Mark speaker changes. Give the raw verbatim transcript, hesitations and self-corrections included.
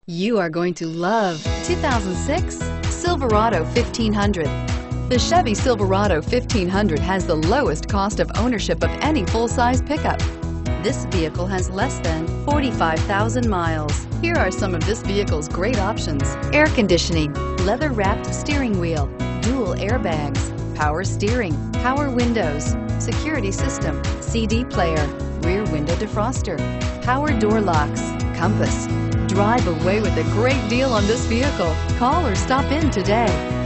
Speaker 1: You are going to love two thousand six Silverado fifteen hundred. The Chevy Silverado fifteen hundred has the lowest cost of ownership of any full-size pickup. This vehicle has less than forty-five thousand miles. Here are some of this vehicle's great options: air conditioning, leather-wrapped steering wheel, dual airbags, power steering, power windows, security system, C D player, rear window defroster, power door locks, compass. Drive away with a great deal on this vehicle. Call or stop in today.